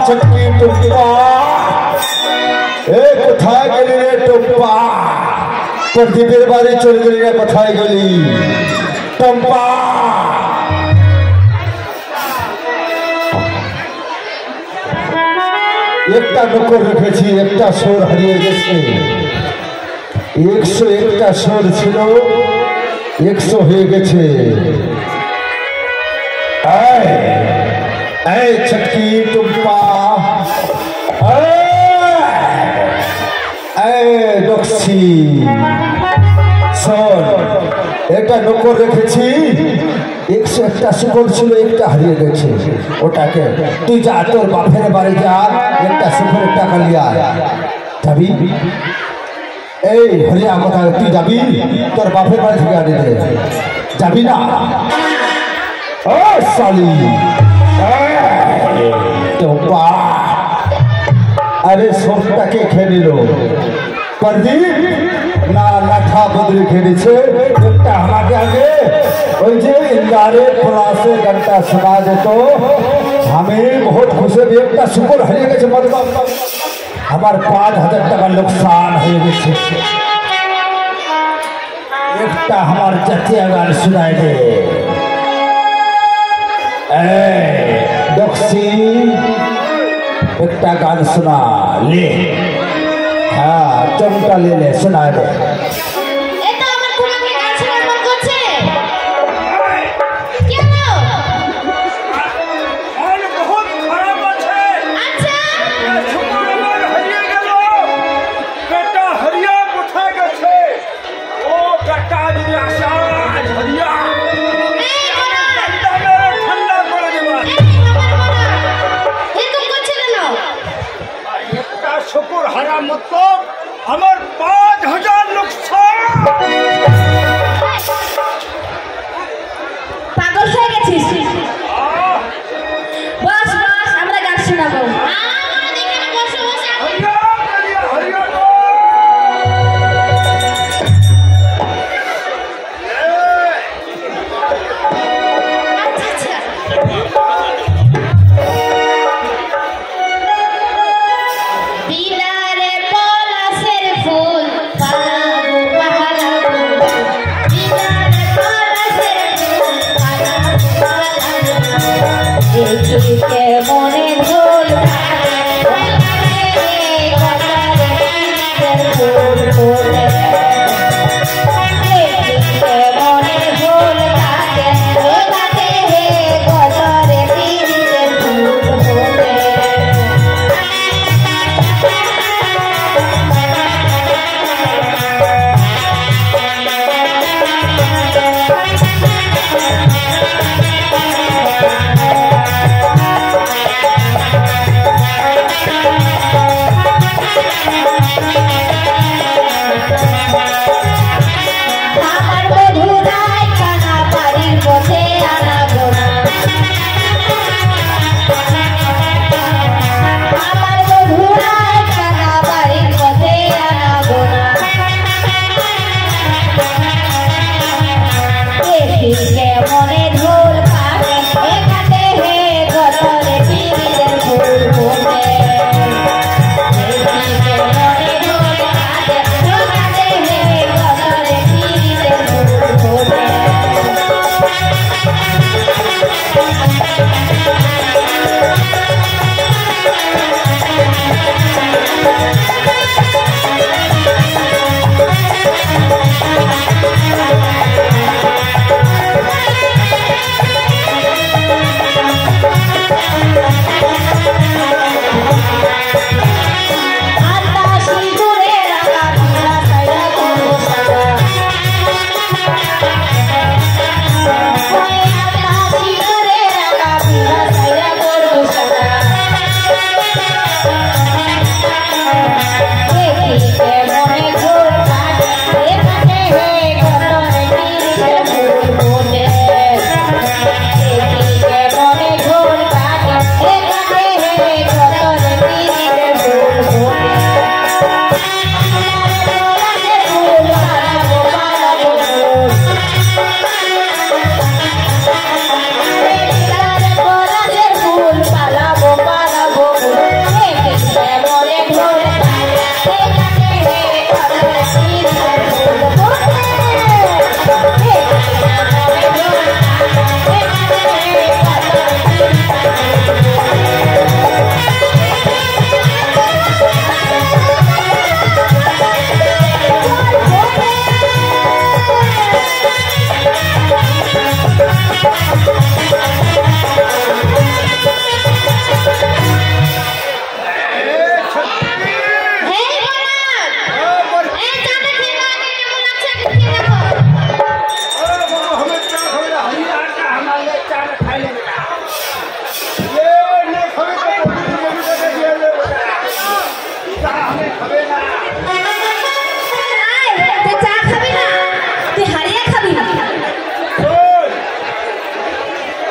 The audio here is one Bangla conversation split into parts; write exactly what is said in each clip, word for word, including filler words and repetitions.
छटकी टुम्पा ए कोथाय गेली रे टुम्पा प्रदीपेर बाड़ी चले गेली रे कोथाय गेली टुम्पा एकटा नौकर रेखेছি एकटा सोर হারিয়ে গেছে একশো একটা সোর ছিল একশো হয়ে গেছে এই এই छटकी टुम्पा এই ডক্সি শোন একটা নৌকর রেখেছি একশো একটা শুকর ছিল একটা হারিয়ে গেছে ওটাকে তুই যা তোর বাপের বাড়ি যা একটা শুকরের টাকা নিয়ে আয় যাবি এই হরিয়া কথা তুই যাবি তোর বাপের বাড়ি থেকে আনে দে যাবি না ও শালি टुम्पा अरे सोरटाके खेয়ে নিল प्रदीप ना लाठा बदली खेलेছে একটা আমাকে আগে ওই যে इंदारे पुरासे घंटा सुना दे तो हमें बहुत खुशी একটা শুকর হারিয়ে গেছে मतलब আমার पाँच हज़ार টাকা नुकसान হয়ে গেছে একটা আমার জাতীয় গান শোনায় দে ए डॉक्सी एकटा गान सुना ले हाँ चमटा ले ले सुना दे शुक्र हरा मतलब हमार पाँच हजार नुकसान पागल हो গেছিস बस बस আমরা গান শোনাবো के मोने ढोल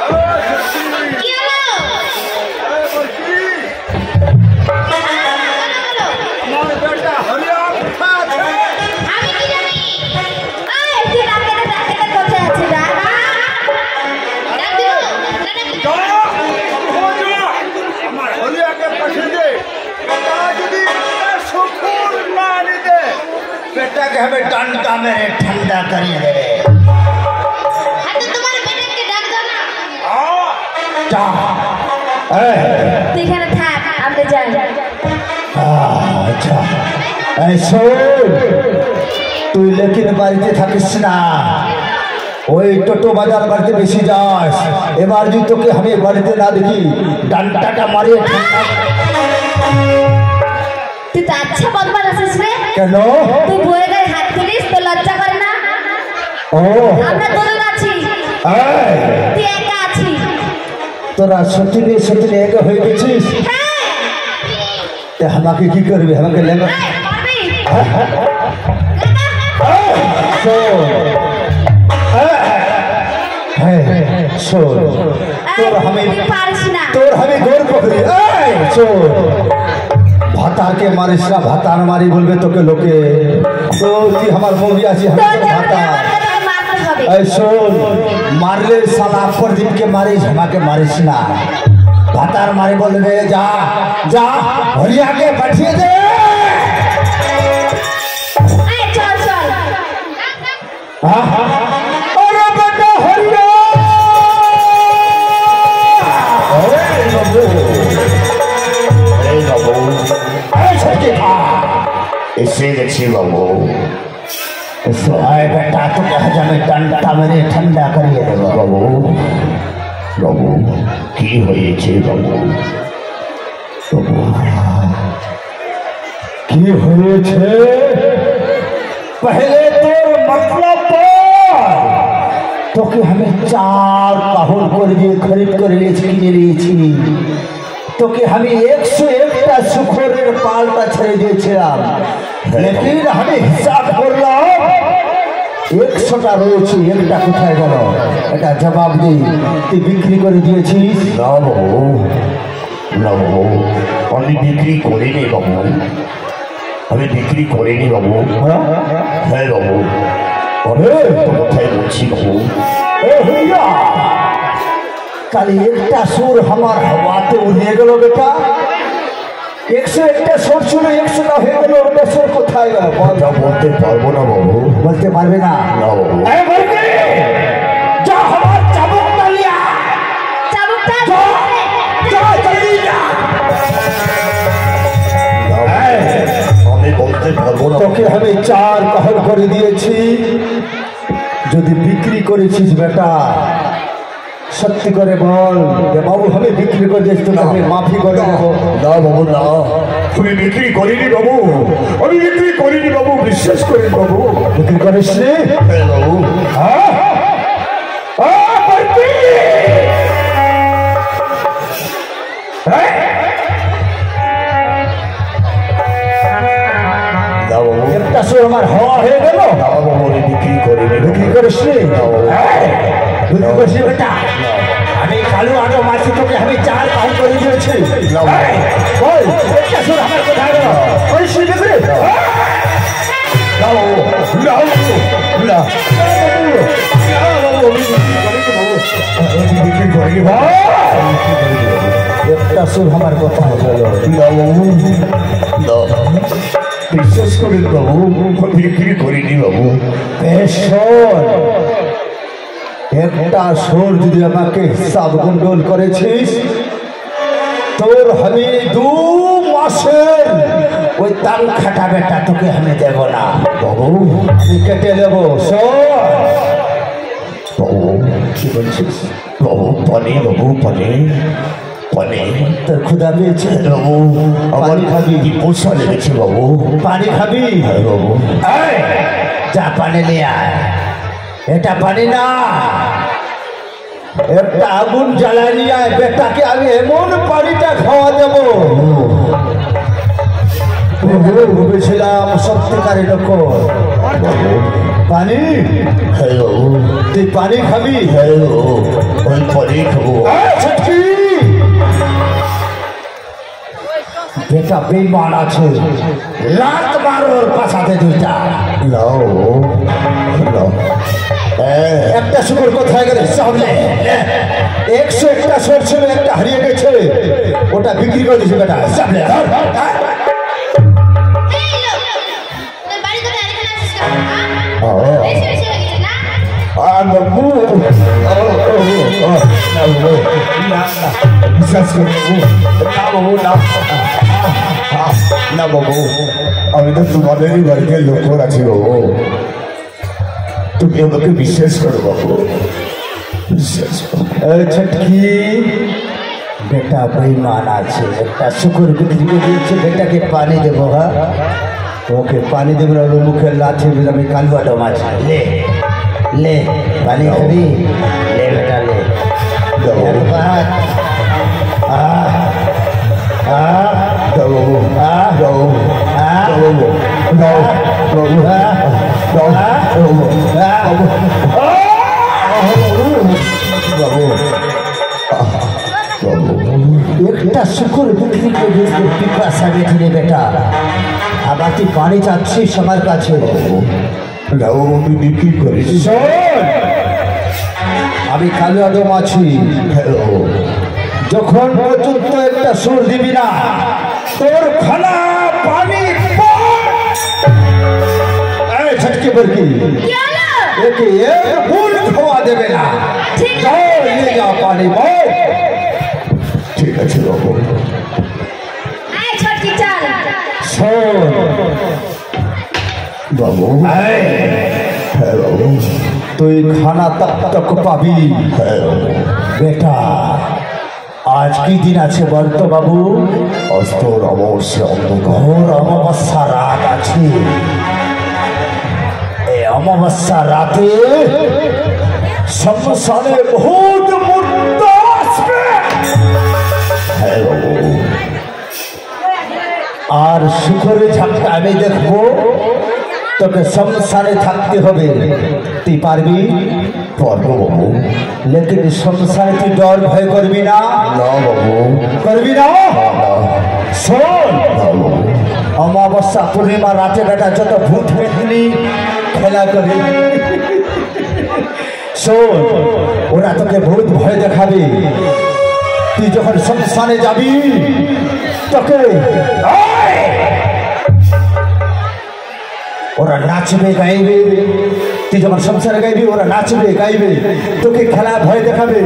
কি হলো? আমার বেটা হরিয়া কোথায় আছে? আমি কি জানি? এই তুই ডাকে না ডাকে না কোথায় আছে ডাক? ডাক দিও। যা, ও যা। আমার হরিয়াকে পাঠিয়ে দে। বেটা যদি একটা শুকুর না আনি দে, बेटाকে हमें डंडा में ठंडा करिए दे हां तो तुम्हारे बेटे के डाक दो ना। हाँ, जा ए তুই এখানে থাক আমরা যাই। আচ্ছা এই শোন তুই লেকিন বাড়িতে থাকিস না ওই টোটো বাজার বাড়িতে বেশি যাস এবার যদি তোকে আমি বাড়িতে না দেখি ডান্ডাটা মারিয়ে ঠান্ডা তুই তো আচ্ছা বদমাশ আছিস রে। কেন তুই বয়ে গায়ে হাত তুলিস তো লজ্জা করে না? ও আমরা দুজন আছি, এই তুই একা আছিস। তোরা সত্যি নিয়ে সত্যি নিয়ে একা হয়ে গেছিস হ্যাঁ তে আমাকে কি করবি আমাকে লেঙ্গা এই, পারবি? শোন হ্যাঁ শোন তোর আমি তুই পারিস না। তোর আমি গোর পকড়ি এই শোন ভাতাকে মারিস না ভাতার মারি বলবে তোকে লোকে তো তুই আমার বৌদি আছি আমি তোর তোর যেমন ভাতা ব্যবহার তোকে মারতে হবে। এই শোন মারলে সালা প্রদীপকে মারিস আমাকে মারিস না ভাতার মারি বলবে যা যা হরিয়াকে পাঠিয়ে দে এই চল চল। अरे बेटा हरिया अरे बाबू अरे बाबू ऐसे के था इससे देखिए बाबू इससे आए बेटा तो कहा जाने डंडा मेरे ठंडा करिए रे बाबू बाबू की হয়েছে বাবু बाबू की হয়েছে पहले तो मतलब তোকে আমি চার কাহল করে দিয়ে খরিদ করে নিয়েছি কিনে নিয়েছি তোকে আমি একশো একটা সুখরের পালটা ছেড়ে দিয়েছিলাম লেকিন আমি হিসাব করলাম একশোটা রয়েছে একটা কোথায় গেল এটা জবাব দিই তুই বিক্রি করে দিয়েছিস না বাবু না বাবু আমি বিক্রি করিনি বাবু আমি বিক্রি করিনি বাবু হ্যাঁ? হ্যাঁ বাবু আরে, তো কোথায় বলছি বাবু এ হইয়া কালি একটা সুর আমার হাওয়াতে উড়িয়ে গেল বেটা একশো একটা সুর ছিল একশোটা হয়ে গেল ওটা সুর কোথায় গেল বল তা বলতে পারবো না বাবু বলতে পারবে না না বাবু এই বলবি যা আমার চাবুকটা লিয়া চাবুকটা যা যা জলদি যা না বাবু, এই, আমি বলতে পারবো না তোকে আমি চার কাহল করে দিয়েছি যদি বিক্রি করেছিস বেটা সত্যি করে বল যে বাবু আমি বিক্রি করে দিয়েছি তোকে আমি মাফি করে দেবো না বাবু না আমি বিক্রি করিনি বাবু আমি বিক্রি করিনি বাবু বিশ্বাস করিনি বাবু বিক্রি করিস নি হ্যাঁ বাবু হ্যাঁ আহ, বলবি? হ্যাঁ? না বাবু একটা সুর আমার হওয়া হয়ে গেল না বাবু আমি বিক্রি করিনি বিক্রি করিস নি হ্যাঁ? বিক্রি করিস নি বেটা আমি কালু আটো মাছি তোকে আমি চার কাহল করে দিয়েছি না। হ্যাঁ? বল একটা সুর আমার কোথায় গেল করিস নি বিক্রি হ্যাঁ? না বাবু না বাবু না আমি বিক্রি করিনি বাবু একটা সুর আমার কথা হলো না বাবু না বিশ্বাস করেন বাবু আমি বিক্রি করিনি বাবু বেশ শোন, একটা সুর যদি আমাকে হিসাব গন্ডল করেছিস তোর আমি দু মাসের ওই তাল খাটা বেটা তোকে আমি দেব না বাবু আমি কেটে নেবো শোন বাবু কি বলছিস বাবু পানি বাবু পানি পানি তোর ক্ষুধা পেয়েছে বাবু আমার পানি খাবি? কি পোষা লেগেছে বাবু পানি খাবি হ্যাঁ বাবু এই, যা পানি নিয়ে আয় এটা পানি না একটা আগুন জ্বালায় নিয়ে আয় বেটাকে আমি এমন পানিটা খাওয়া দেবো ভেবেছিলাম সত্যিকারী লোক পানি হ্যাঁ বাবু তুই পানি খাবি? হ্যাঁ বাবু, ওই পানি খাবো। এই ছটকি, বেটা বেইমান আছে, লাত মারোর পাছাতে দুইটা। নাও নাও। হ্যাঁ, একটা শুকর কোথায় গেলে? সামনে একশো একটা শোর ছিল, একটা হারিয়ে গেছে, ওটা বিক্রি করে দিয়েছে বেটা। সামনে এই লোক, তোর বাড়ি কোথায়? এখানে আসিস কেন? হ্যাঁ? বেশি বেশি হয়ে গেছে না? আর বাবু, বিশ্বাস করো না বাবু, না না বাবু, আমি তো তোমাদেরই বাড়িতে লোক আছি বাবু, তুমি আমাকে বিশ্বাস করো বাবু, বিশ্বাস করো। এই ছটকি, বেটা বেইমান আছে, একটা শুকর বিক্রি করে দিয়েছে, বেটাকে পানি দেবো। হ্যাঁ, ওকে পানি দেবো না, ওর মুখে লাথি দিলে আমি কালবাটা মাছ। লে লে পানি খাবি? লে বেটা লে। একবার আহ আহ দাও বাবু, আহ দাও আহ দাও বাবু, দাও বাবু, দাও বাবু, বাবু, বাবু, একটা শুকর বিক্রি করে দিয়েছে, পিপাসা বেঁধে বেটা, আবার তুই পানি চাচ্ছিস আমার কাছে? দাও আমি বিক্রি করেছি। শোন, আমি কালু আদম আছি, যখন পর্যন্ত একটা সুর দিবি না, তোর খালা পানি ছটকে বলকি কি হলো? একে এক ভুল খাওয়া দেবে না। ঠিক যাও, নিয়ে যা পানি বল। ঠিক আছে বাবু। এই ছটকি চল। শোন বাবু, এই, হ্যাঁ বাবু, তুই খানা তক তক পাবি। হ্যাঁ বাবু। বেটা, আজ কি দিন আছে বলতো বাবু? অস্ত অবশ্যই অন্ধকার। ঘোর অমাবস্যা রাত আছে। এই অমাবস্যা রাতে শ্মশানে বহুত মূর্ত আসবে। হ্যাঁ বাবু। আর শুকরের ঝাপটা আমি দেখবো, তোকে শ্মশানে থাকতে হবে। তুই পারবি? পারবো বাবু। লেকিন শ্মশানে তুই ডর ভয় করবি না? না বাবু, করবি না? না, শোন, না বাবু। অমাবস্যা পূর্ণিমা রাতে বেটা যত ভূত পেতনি খেলা করে, শোন, ওরা তোকে ভূত ভয় দেখাবে। তুই যখন শ্মশানে যাবি, তোকে এই! ওরা নাচবে গাইবে। তুই যখন শ্মশানে গাইবি, ওরা নাচবে গাইবে, তোকে খেলা ভয় দেখাবে।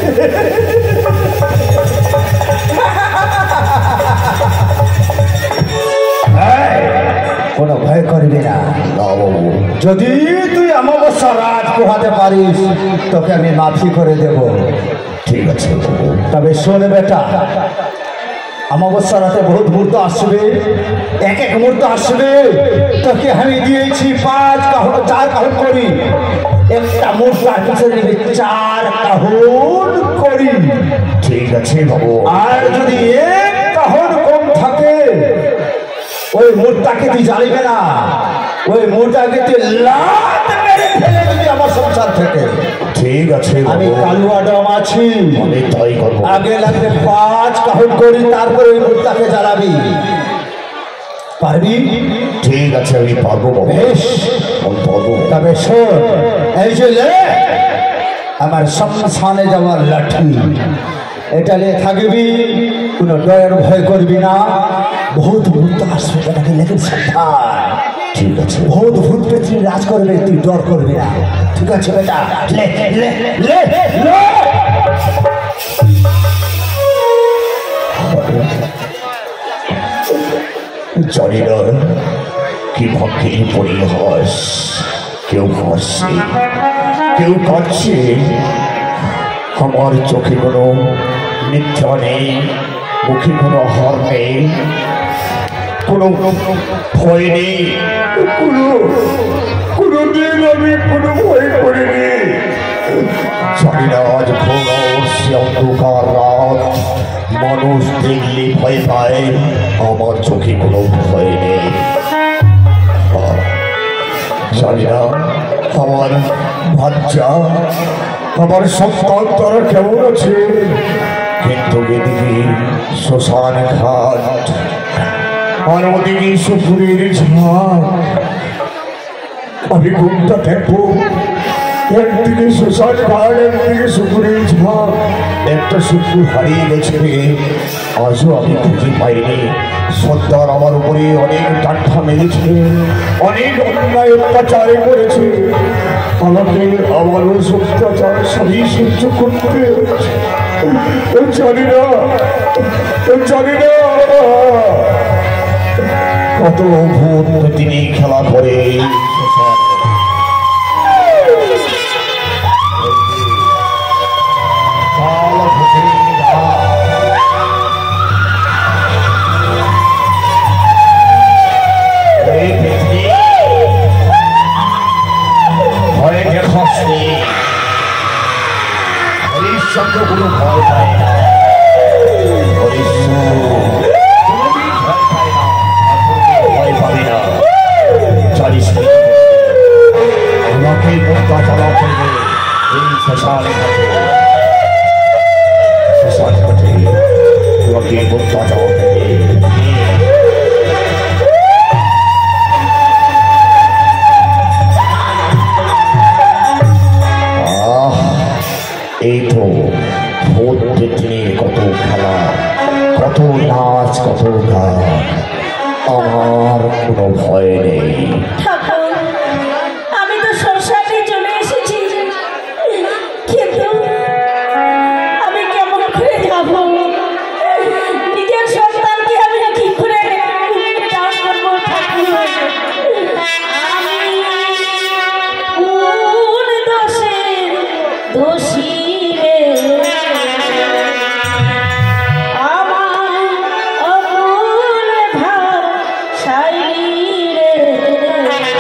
কোনো ভয় করবি না। না বাবু। যদি তুই অমাবস্যা রাত পোহাতে পারিস, তোকে আমি মাফি করে দেব। ঠিক আছে বাবু। তবে শোন বেটা, অমাবস্যা রাতে বহুত মুহূর্ত আসবে, এক এক মুহূর্ত আসবে, তোকে আমি দিয়েছি পাঁচ কাহন, চার কাহন করি, একটা মুহূর্ত পিছনে নিবি চার কাহন করি। ঠিক আছে বাবু। আর যদি এক কাহন কম থাকে, ওই মুহূর্তটাকে তুই জ্বালিবে না, ওই মুহূর্তটাকে তুই লাত মেরে ফেলে দিবি আমার সংসার থেকে। ঠিক আছে আমি বাবু, কালু আদম আছি, আমি তাই করবো। আগে লাগবে পাঁচ কাহন করি, তারপরে ওই মুহূর্তটাকে জ্বালাবি। পারবি? ঠিক আছে, আমি পারবো বাবু। বেশ, আমি পারবো। তবে শোন, এই যে লে আমার শ্মশানে যাওয়ার লাঠি, এটা নিয়ে থাকবি, কোনো ডর ভয় করবি না। বহুত ভূত আসবে বেটাকে, লেকিন সাবধান। ঠিক আছে। বহুত ভূত পেত্রী রাজ করবে, তুই ডর করবি না। ঠিক আছে বেটা, লে লে লে লে। জানি না কি ভাগ্যে পরিহাস, কেউ হাসছে, কেউ কাঁদছে। আমার চোখে কোনো মিথ্যা নেই, মুখে কোনো হার নেই, কোনো ভয় নেই, কোনো কোনো দিন আমি কোনো ভয় করিনি। জানি না আজ ঘোর সে অন্ধকার রাত, মানুষ দেখলে ভয় পায়, আমার চোখে কোনো ভয় নেই। জানি না আমার বাচ্চা আমার সন্তান তারা কেমন আছে? কিন্তু এদিকে শ্মশান ঘাট আর ওদিকে সুপুরের ঝাড়। আমি কোনটা দেখবো? একদিকে শ্মশান ঘাট, একদিকে সুপুরের ঝাড়। একটা সুপুর হারিয়ে গেছে, আজও আমি খুঁজে পাইনি। সর্দার আমার উপরে অনেক ডান্ডা মেরেছে, অনেক অন্যায় অত্যাচার করেছে। আমাকে আমারও অত্যাচার সবই সহ্য করতে হচ্ছে। জানি না, জানি না কত ভূত তিনি খেলা করে। হরিশ্চন্দ্র কোনো ভয় পায় না, ভয় পাবে না। জানিস আমাকে মুক্তা চালাতে হবে এই শ্মশান ঘাটে, শ্মশান ঘাটে তোমাকে মুক্তা চালাতে হবে। এই তো ভূত পেতনির কত খেলা, কত নাচ, কত গান। আমার কোনো ভয় নেই। ঠাকুর, আমি তো শ্মশানে চলে এসেছি, কিন্তু আমি কেমন করে যাব? নিজের সন্তানকে আমি কি করে দান করবো? ঠাকুর, আমি কোন দোষে দোষী রে? আমার অকুল ভাব সাই রে।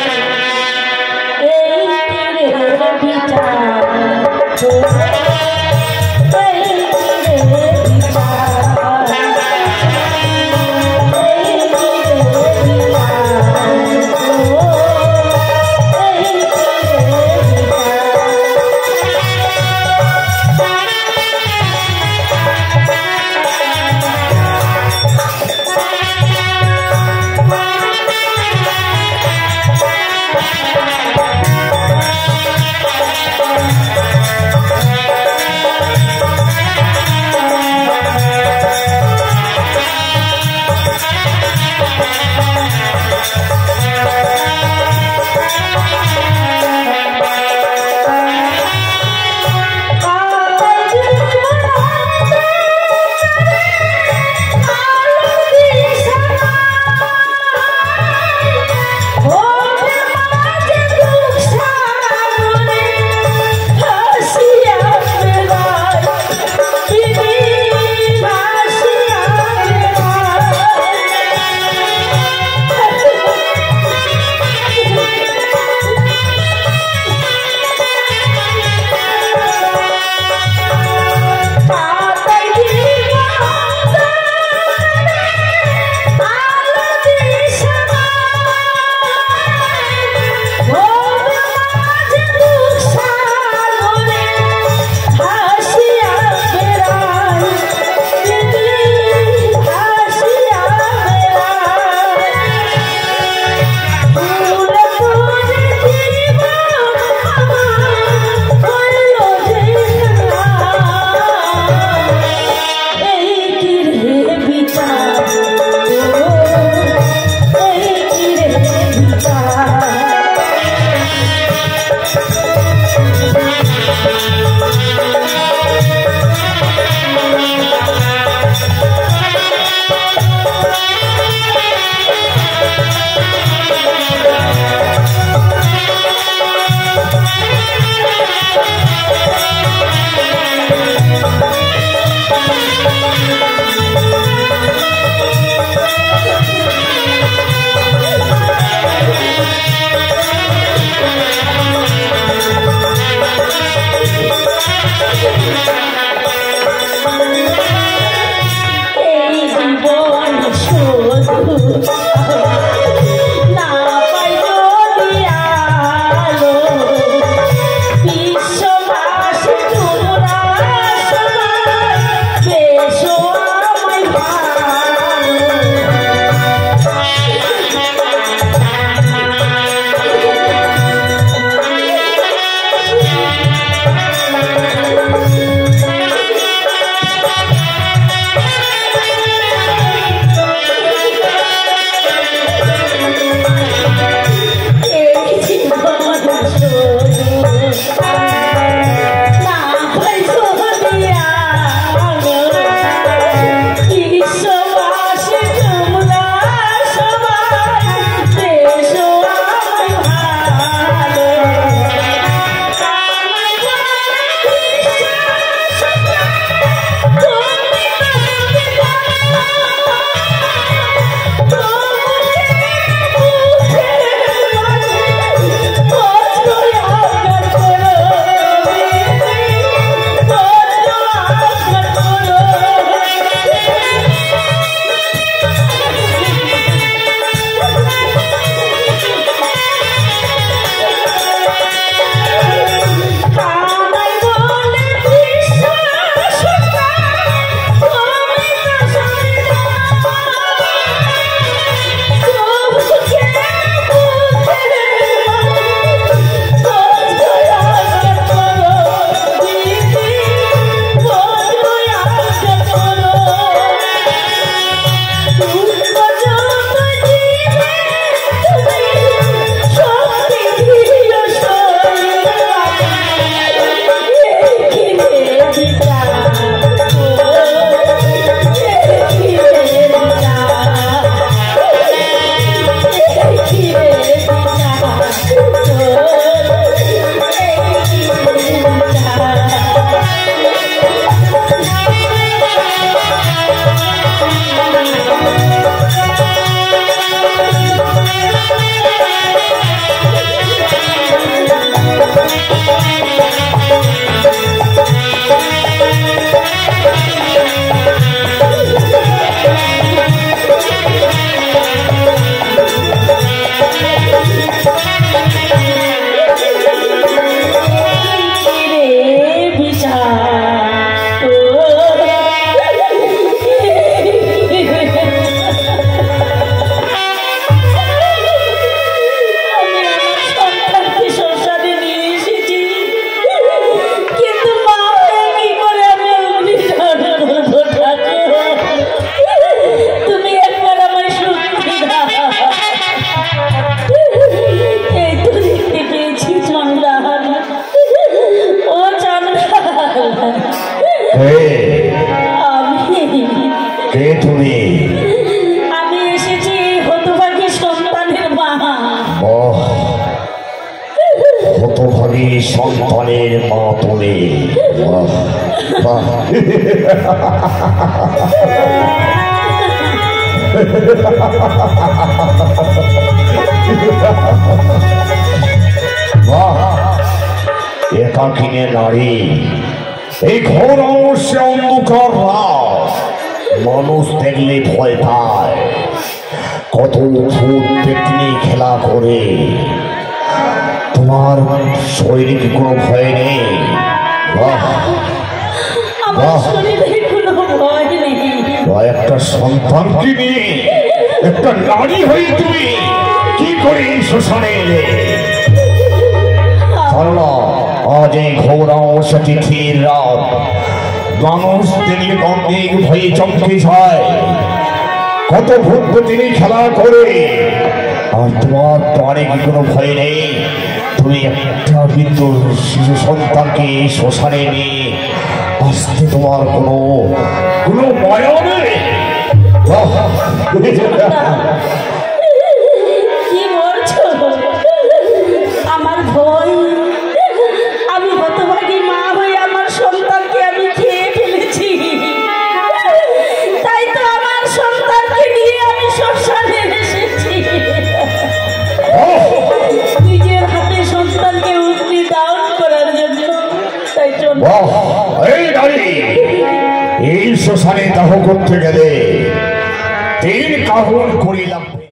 তুমি? আমি এসেছি হতভাগী সন্তানের মা। বাহ, হতভাগী সন্তানের মা তুমি। বাহ, বাহ। বাহ, একাকিনী নারী, এই ঘোর অবশ্যই অন্ধকার রাত, মানুষ দেখলে ভয় পায়। কত ভূত পেতনি খেলা করে, তোমার শরীরে কি কোনো ভয় নেই? বাহ, আমার বাহ। শরীরে কোনো ভয় নেই। একটা সন্তানকে নিয়ে একটা নারী হয়ে তুমি কি করে এই শ্মশানে এলে? চলো, আজ এই ঘোর অমাবস্যা তিথির রাত, মানুষ দেখলে গন্ধে ভয়ে চমকে যায়, কত ভূত তিনি খেলা করে, আর তোমার প্রাণে কি কোনো ভয় নেই? তুমি একটা বিন্দু শিশু সন্তানকে শ্মশানে নিয়ে আসতে তোমার কোনো কোনো মায়া নেই? কি বলছো? আমার ভয়, আমি হতভাগী মা হয়ে আমার সন্তানকে আমি খেয়ে ফেলেছি, তাই তো আমার সন্তানকে নিয়ে আমি শ্মশানে এসেছি। নিজের হাতে সন্তানকে উঠে ডাউন করার জন্য, তাই জন্য। এই নারী, এই শ্মশানে দাহ করতে গেলে তিন কাহন করিলাম।